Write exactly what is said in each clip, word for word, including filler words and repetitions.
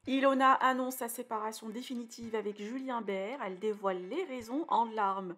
Ilona annonce sa séparation définitive avec Julien Bert. Elle dévoile les raisons en larmes.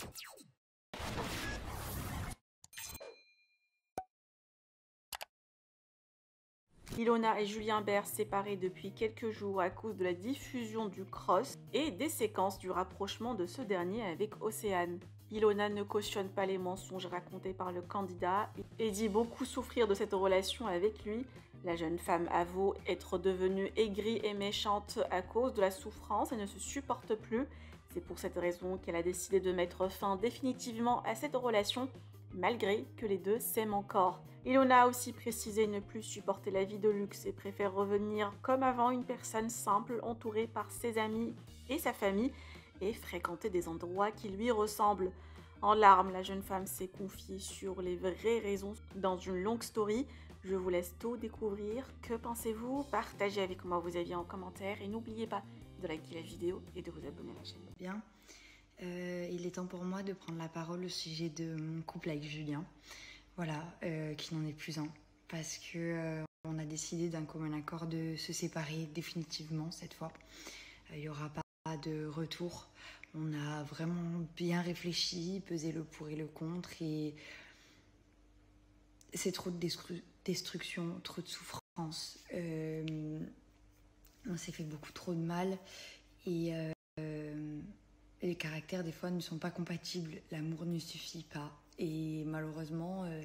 Ilona et Julien Bert séparés depuis quelques jours à cause de la diffusion du cross et des séquences du rapprochement de ce dernier avec Océane. Ilona ne cautionne pas les mensonges racontés par le candidat et dit beaucoup souffrir de cette relation avec lui. La jeune femme avoue être devenue aigrie et méchante à cause de la souffrance et ne se supporte plus. C'est pour cette raison qu'elle a décidé de mettre fin définitivement à cette relation, malgré que les deux s'aiment encore. Ilona a aussi précisé ne plus supporter la vie de luxe et préfère revenir comme avant, une personne simple entourée par ses amis et sa famille et fréquenter des endroits qui lui ressemblent. En larmes, la jeune femme s'est confiée sur les vraies raisons dans une longue story. Je vous laisse tout découvrir. Que pensez-vous? Partagez avec moi vos avis en commentaire et n'oubliez pas de liker la vidéo et de vous abonner à la chaîne. Bien. Euh, il est temps pour moi de prendre la parole au sujet de mon couple avec Julien. Voilà, euh, qui n'en est plus un. Parce que euh, on a décidé d'un commun accord de se séparer définitivement cette fois. Euh, il n'y aura pas de retour. On a vraiment bien réfléchi, pesé le pour et le contre. Et c'est trop de destruction, trop de souffrance. Euh, on s'est fait beaucoup trop de mal. Et... Euh, les caractères des fois ne sont pas compatibles, l'amour ne suffit pas et malheureusement euh,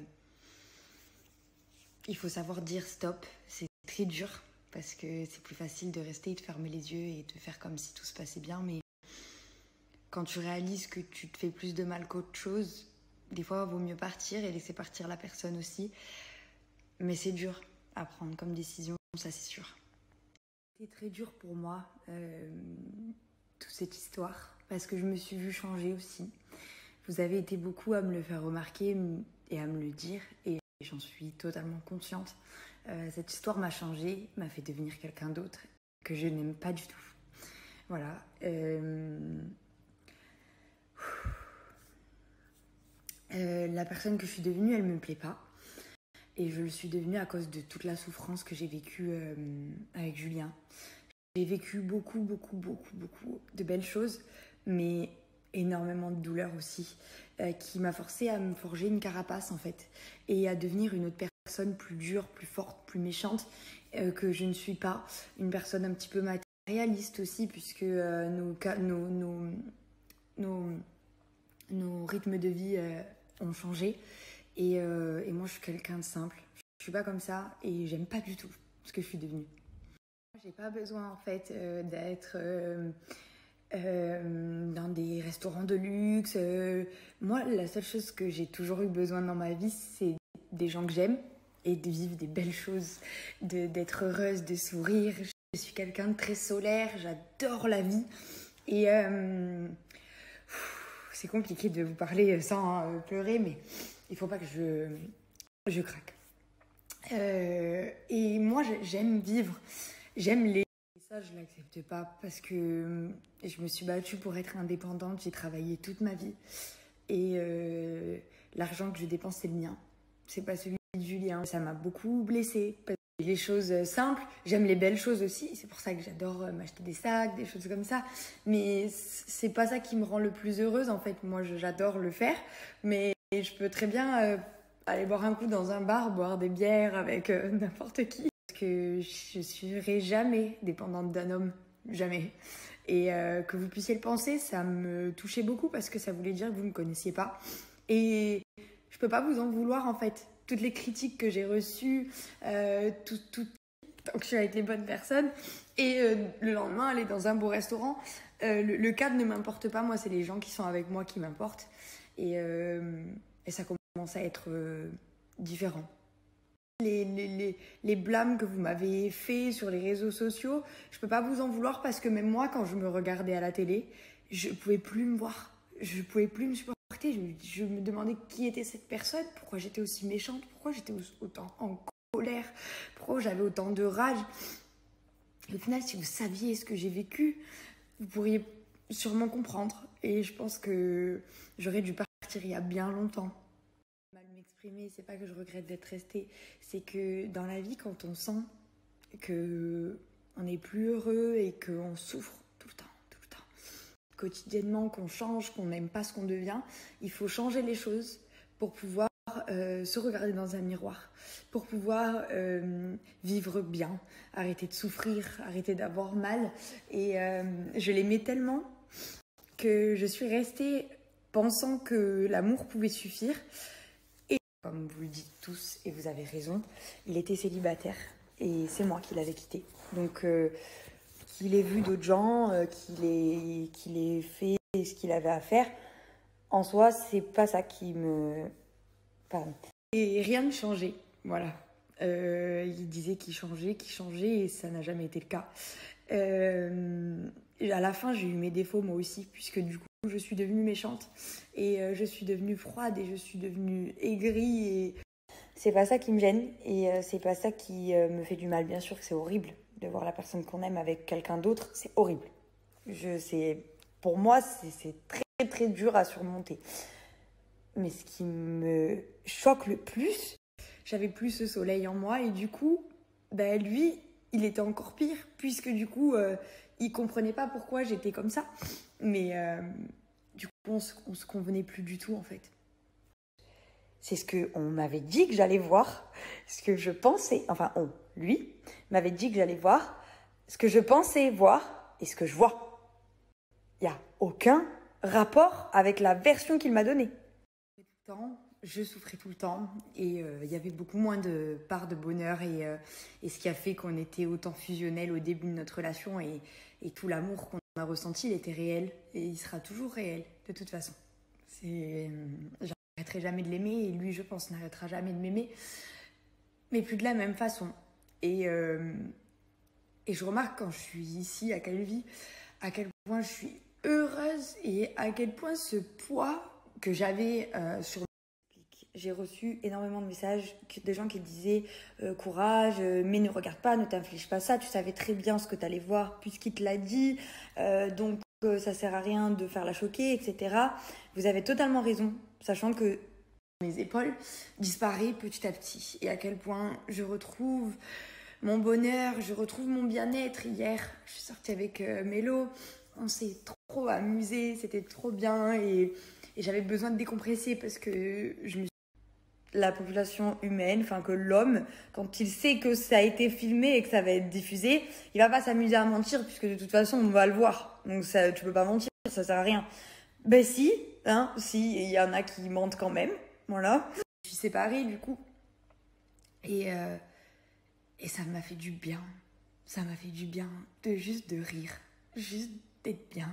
il faut savoir dire stop. C'est très dur parce que c'est plus facile de rester et de fermer les yeux et de faire comme si tout se passait bien, mais quand tu réalises que tu te fais plus de mal qu'autre chose, des fois il vaut mieux partir et laisser partir la personne aussi, mais c'est dur à prendre comme décision, ça c'est sûr. C'était très dur pour moi euh, toute cette histoire parce que je me suis vue changer aussi. Vous avez été beaucoup à me le faire remarquer et à me le dire et j'en suis totalement consciente. Euh, cette histoire m'a changée, m'a fait devenir quelqu'un d'autre que je n'aime pas du tout. Voilà. Euh... Euh, la personne que je suis devenue, elle me plaît pas. Et je le suis devenue à cause de toute la souffrance que j'ai vécue euh, avec Julien. J'ai vécu beaucoup, beaucoup, beaucoup, beaucoup de belles choses, mais énormément de douleurs aussi, euh, qui m'a forcée à me forger une carapace en fait, et à devenir une autre personne plus dure, plus forte, plus méchante, euh, que je ne suis pas. Une personne un petit peu matérialiste aussi, puisque euh, nos, nos, nos, nos, nos rythmes de vie euh, ont changé. Et, euh, et moi, je suis quelqu'un de simple. Je suis pas comme ça et j'aime pas du tout ce que je suis devenue. J'ai pas besoin en fait euh, d'être euh, euh, dans des restaurants de luxe. Euh, moi, la seule chose que j'ai toujours eu besoin dans ma vie, c'est des gens que j'aime et de vivre des belles choses, de, d'être heureuse, de sourire. Je suis quelqu'un de très solaire, j'adore la vie. Et euh, c'est compliqué de vous parler sans euh, pleurer, mais il faut pas que je, je craque. Euh, et moi, j'aime vivre. J'aime les... Et ça, je l'accepte pas parce que je me suis battue pour être indépendante. J'ai travaillé toute ma vie. Et euh, l'argent que je dépense, c'est le mien. C'est pas celui de Julien. Ça m'a beaucoup blessée. Parce que les choses simples, j'aime les belles choses aussi. C'est pour ça que j'adore m'acheter des sacs, des choses comme ça. Mais c'est pas ça qui me rend le plus heureuse, en fait. Moi, j'adore le faire. Mais je peux très bien euh, aller boire un coup dans un bar, boire des bières avec euh, n'importe qui. Que je serai jamais dépendante d'un homme, jamais. Et euh, que vous puissiez le penser, ça me touchait beaucoup parce que ça voulait dire que vous ne me connaissiez pas. Et je peux pas vous en vouloir en fait. Toutes les critiques que j'ai reçues, euh, tout, tout, tant que je suis avec les bonnes personnes. Et euh, le lendemain, aller dans un beau restaurant, euh, le, le cadre ne m'importe pas. Moi, c'est les gens qui sont avec moi qui m'importent. Et, euh, et ça commence à être euh, différent. Les, les, les, les blâmes que vous m'avez fait sur les réseaux sociaux, je peux pas vous en vouloir parce que même moi, quand je me regardais à la télé, je pouvais plus me voir, je pouvais plus me supporter, je, je me demandais qui était cette personne, pourquoi j'étais aussi méchante, pourquoi j'étais autant en colère, pourquoi j'avais autant de rage. Et au final, si vous saviez ce que j'ai vécu, vous pourriez sûrement comprendre. Et je pense que j'aurais dû partir il y a bien longtemps. Mal m'exprimer, c'est pas que je regrette d'être restée, c'est que dans la vie, quand on sent que on n'est plus heureux et qu'on souffre tout le temps, tout le temps. Quotidiennement, qu'on change, qu'on n'aime pas ce qu'on devient, il faut changer les choses pour pouvoir euh, se regarder dans un miroir, pour pouvoir euh, vivre bien, arrêter de souffrir, arrêter d'avoir mal. Et euh, je l'aimais tellement que je suis restée pensant que l'amour pouvait suffire. Et comme vous le dites tous, et vous avez raison, il était célibataire et c'est moi qui l'avais quitté. Donc euh, qu'il ait vu d'autres gens, euh, qu'il ait, qu'il ait fait ce qu'il avait à faire, en soi, c'est pas ça qui me... Pardon. Et rien ne changeait, voilà. Euh, il disait qu'il changeait, qu'il changeait, et ça n'a jamais été le cas. Euh, à la fin, j'ai eu mes défauts moi aussi, puisque du coup, je suis devenue méchante, et euh, je suis devenue froide, et je suis devenue aigrie, et... C'est pas ça qui me gêne, et euh, c'est pas ça qui euh, me fait du mal. Bien sûr que c'est horrible de voir la personne qu'on aime avec quelqu'un d'autre, c'est horrible. Je, c'est, pour moi, c'est, c'est très très dur à surmonter. Mais ce qui me choque le plus, j'avais plus ce soleil en moi, et du coup, ben lui, il était encore pire, puisque du coup, euh, il comprenait pas pourquoi j'étais comme ça. Mais euh, du coup, on se, on se convenait plus du tout, en fait. C'est ce qu'on m'avait dit que j'allais voir, ce que je pensais, enfin on, lui, m'avait dit que j'allais voir, ce que je pensais voir et ce que je vois. Il n'y a aucun rapport avec la version qu'il m'a donnée. Tout le temps, je souffrais tout le temps, et euh, il y avait beaucoup moins de part de bonheur, et, euh, et ce qui a fait qu'on était autant fusionnels au début de notre relation, et, et tout l'amour qu'on a ressenti, il était réel, et il sera toujours réel, de toute façon. C'est... Je n'arrêterai jamais de l'aimer, et lui, je pense, n'arrêtera jamais de m'aimer, mais plus de la même façon. Et, euh, et je remarque quand je suis ici à Calvi, à quel point je suis heureuse, et à quel point ce poids que j'avais euh, sur... J'ai reçu énormément de messages de gens qui disaient euh, courage, euh, mais ne regarde pas, ne t'inflige pas ça, tu savais très bien ce que tu allais voir puisqu'il te l'a dit, euh, donc euh, ça sert à rien de faire la choquer, et cetera. Vous avez totalement raison, sachant que mes épaules disparaissent petit à petit, et à quel point je retrouve mon bonheur, je retrouve mon bien-être. Hier, je suis sortie avec euh, Mélo, on s'est trop amusé, c'était trop bien, et, et j'avais besoin de décompresser parce que je me suis... La population humaine, enfin que l'homme, quand il sait que ça a été filmé et que ça va être diffusé, il va pas s'amuser à mentir, puisque de toute façon on va le voir, donc ça, tu peux pas mentir, ça sert à rien. Ben si, hein, si, il y en a qui mentent quand même, voilà. Je suis séparée du coup, et, euh, et ça m'a fait du bien, ça m'a fait du bien de juste de rire, juste d'être bien.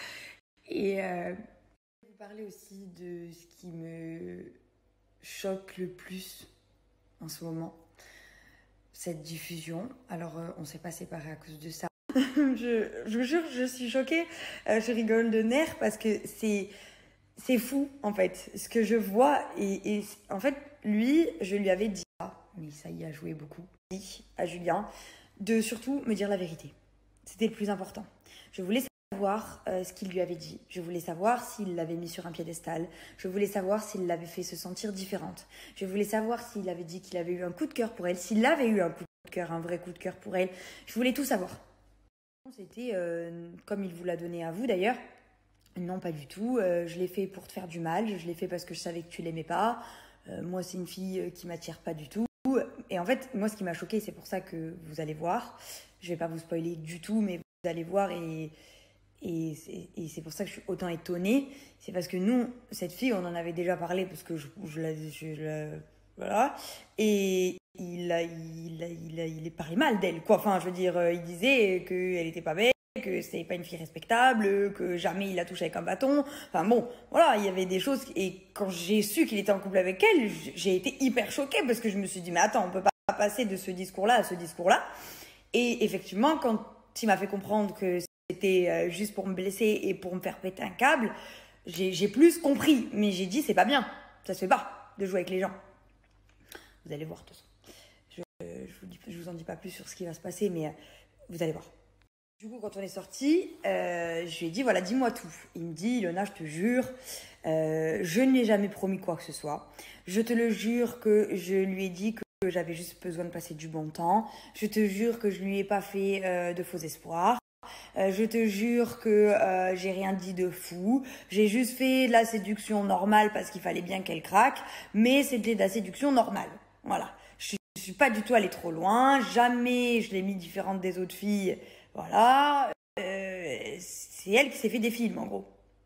Et euh, je vais vous parler aussi de ce qui me choque le plus en ce moment, cette diffusion. Alors, euh, on s'est pas séparés à cause de ça. je, je vous jure, je suis choquée. Euh, je rigole de nerfs parce que c'est, c'est fou, en fait, ce que je vois. Et, et en fait, lui, je lui avais dit, ah, mais ça y a joué beaucoup, dit à Julien, de surtout me dire la vérité. C'était le plus important. Je voulais savoir euh, ce qu'il lui avait dit. Je voulais savoir s'il l'avait mis sur un piédestal. Je voulais savoir s'il l'avait fait se sentir différente. Je voulais savoir s'il avait dit qu'il avait eu un coup de cœur pour elle, s'il avait eu un coup de cœur, un vrai coup de cœur pour elle. Je voulais tout savoir. C'était euh, comme il vous l'a donné à vous d'ailleurs. Non, pas du tout. Euh, je l'ai fait pour te faire du mal. Je l'ai fait parce que je savais que tu l'aimais pas. Euh, moi, c'est une fille qui m'attire pas du tout. Et en fait, moi, ce qui m'a choquée, c'est pour ça que vous allez voir. Je vais pas vous spoiler du tout, mais vous allez voir, et... Et c'est, et c'est pour ça que je suis autant étonnée. C'est parce que nous, cette fille, on en avait déjà parlé parce que je, je, la, je la... Voilà. Et il, a, il, a, il, a, il est parlé mal d'elle, quoi. Enfin, je veux dire, il disait qu'elle était pas belle, que c'était pas une fille respectable, que jamais il la touché avec un bâton. Enfin bon, voilà, il y avait des choses. Et quand j'ai su qu'il était en couple avec elle, j'ai été hyper choquée parce que je me suis dit, mais attends, on peut pas passer de ce discours-là à ce discours-là. Et effectivement, quand il m'a fait comprendre que c'était juste pour me blesser et pour me faire péter un câble, j'ai, j'ai plus compris. Mais j'ai dit, c'est pas bien. Ça se fait pas de jouer avec les gens. Vous allez voir, de toute façon. Je, je, vous dis, je vous en dis pas plus sur ce qui va se passer, mais vous allez voir. Du coup, quand on est sortis, euh, je lui ai dit, voilà, dis-moi tout. Il me dit, Ilona, je te jure, euh, je ne lui ai jamais promis quoi que ce soit. Je te le jure que je lui ai dit que que j'avais juste besoin de passer du bon temps. Je te jure que je lui ai pas fait euh, de faux espoirs. Euh, je te jure que euh, j'ai rien dit de fou. J'ai juste fait de la séduction normale parce qu'il fallait bien qu'elle craque. Mais c'était de la séduction normale. Voilà. Je je suis pas du tout allée trop loin. Jamais je l'ai mis différente des autres filles. Voilà. Euh, c'est elle qui s'est fait des films, en gros.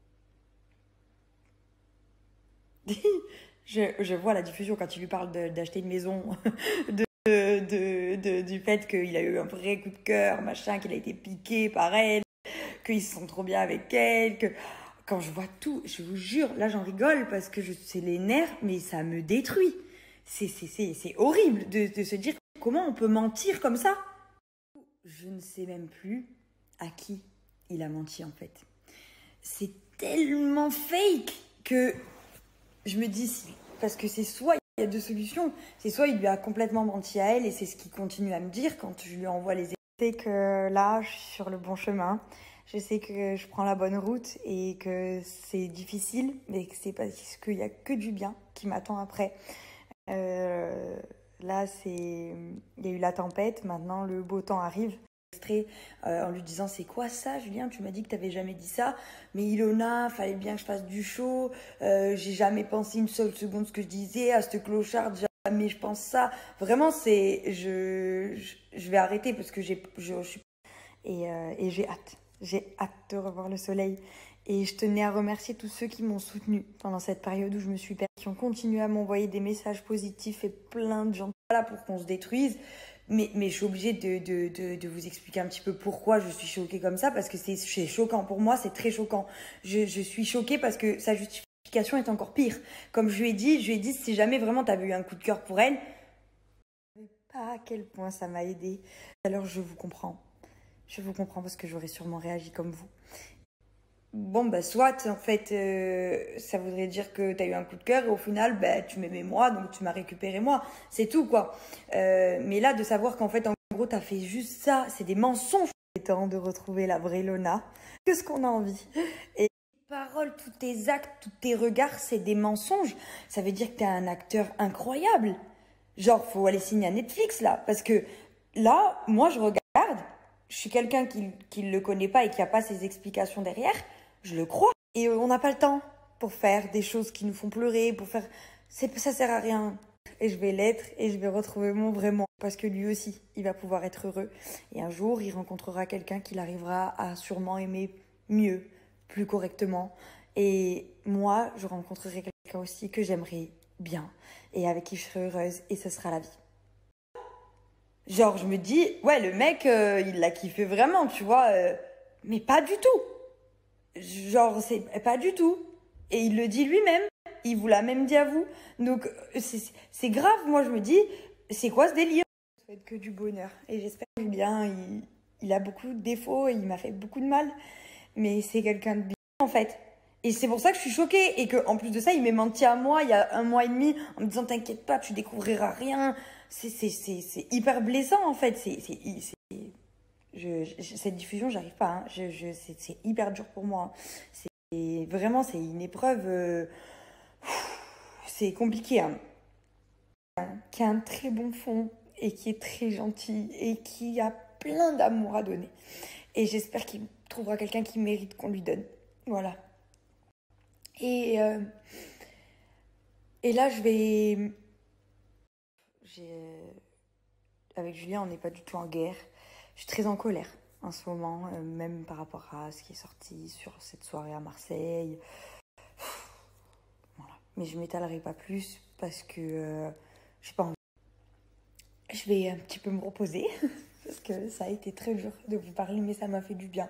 je, je vois la diffusion quand il lui parle de- d'acheter une maison, de, de, de- du fait qu'il a eu un vrai coup de cœur, machin, qu'il a été piqué par elle, qu'ils se sentent trop bien avec elle, que quand je vois tout, je vous jure, là j'en rigole parce que je, c'est les nerfs, mais ça me détruit. C'est, c'est, c'est, c'est horrible de, de se dire comment on peut mentir comme ça. Je ne sais même plus à qui il a menti en fait. C'est tellement fake que je me dis, si- parce que c'est soit il y a deux solutions, c'est soit il lui a complètement menti à elle et c'est ce qu'il continue à me dire quand je lui envoie les. Je sais que là, je suis sur le bon chemin. Je sais que je prends la bonne route et que c'est difficile, mais que c'est parce qu'il y a que du bien qui m'attend après. Euh, Là, c'est, il y a eu la tempête, maintenant le beau temps arrive. Extrait, euh, en lui disant c'est quoi ça Julien, tu m'as dit que tu n'avais jamais dit ça, mais Ilona, fallait bien que je fasse du show, euh, j'ai jamais pensé une seule seconde ce que je disais à cette clocharde, jamais je pense ça. Vraiment, c'est je, je, je vais arrêter parce que j'ai je, je suis et, euh, et j'ai hâte j'ai hâte de revoir le soleil. Et je tenais à remercier tous ceux qui m'ont soutenue pendant cette période où je me suis perdue, qui ont continué à m'envoyer des messages positifs et plein de gens pas là pour qu'on se détruise. Mais, mais je suis obligée de, de, de, de vous expliquer un petit peu pourquoi je suis choquée comme ça, parce que c'est, c'est choquant. Pour moi, c'est très choquant. Je, je suis choquée parce que sa justification est encore pire. Comme je lui ai dit, je lui ai dit, si jamais vraiment tu avais eu un coup de cœur pour elle, je ne sais pas à quel point ça m'a aidée. Alors je vous comprends. Je vous comprends parce que j'aurais sûrement réagi comme vous. Bon, bah, soit, en fait, euh, ça voudrait dire que t'as eu un coup de cœur et au final, bah, tu m'aimais moi, donc tu m'as récupéré moi. C'est tout, quoi. Euh, mais là, de savoir qu'en fait, en gros, t'as fait juste ça, c'est des mensonges. Il est temps de retrouver la vraie Lona. Qu'est-ce qu'on a envie? Et tes paroles, tous tes actes, tous tes regards, c'est des mensonges. Ça veut dire que t'es un acteur incroyable. Genre, faut aller signer à Netflix, là. Parce que là, moi, je regarde, je suis quelqu'un qui qui le connaît pas et qui a pas ses explications derrière. Je le crois. Et on n'a pas le temps pour faire des choses qui nous font pleurer, pour faire. C'est, ça sert à rien. Et je vais l'être et je vais retrouver mon vrai moi. Parce que lui aussi, il va pouvoir être heureux. Et un jour, il rencontrera quelqu'un qu'il arrivera à sûrement aimer mieux, plus correctement. Et moi, je rencontrerai quelqu'un aussi que j'aimerais bien et avec qui je serai heureuse. Et ce sera la vie. Genre, je me dis, ouais, le mec, euh, il l'a kiffé vraiment, tu vois. euh, mais pas du tout. Genre, c'est pas du tout. Et il le dit lui-même. Il vous l'a même dit à vous. Donc, euh, c'est c'est grave. Moi, je me dis, c'est quoi ce délire? Ça va être que du bonheur. Et j'espère que Julien, il, il a beaucoup de défauts et il m'a fait beaucoup de mal. Mais c'est quelqu'un de bien, en fait. Et c'est pour ça que je suis choquée. Et qu'en plus de ça, il m'est menti à moi il y a un mois et demi en me disant, t'inquiète pas, tu découvriras rien. C'est c'est- c'est- c'est hyper blessant, en fait. C'est c'est- c'est- je, je- cette diffusion, j'arrive pas. Hein. Je, je, c'est c'est hyper dur pour moi. C'est vraiment, c'est une épreuve. euh, c'est compliqué. Hein. Qui a un très bon fond et qui est très gentil et qui a plein d'amour à donner. Et j'espère qu'il trouvera quelqu'un qui mérite qu'on lui donne. Voilà. Et, euh, et là, je vais. J'ai- Avec Julien, on n'est pas du tout en guerre. Je suis très en colère en ce moment, euh, même par rapport à ce qui est sorti sur cette soirée à Marseille. Voilà. Mais je m'étalerai pas plus parce que euh, j'ai pas envie. Je vais un petit peu me reposer parce que ça a été très dur de vous parler, mais ça m'a fait du bien.